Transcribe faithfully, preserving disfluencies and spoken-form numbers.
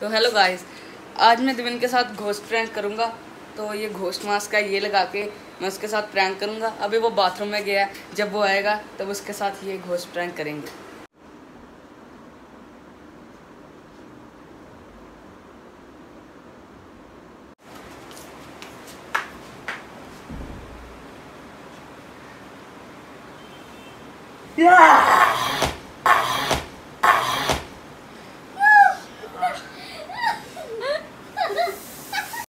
तो hello guys, आज मैं दिविन के साथ घोस्ट प्रैंक करूंगा। तो ये घोस्ट मास्क है, ये लगा के मैं उसके साथ प्रैंक करूंगा। अभी वो बाथरूम में गया है, जब वो आएगा तब उसके साथ ये घोस्ट प्रैंक करेंगे। Yeah!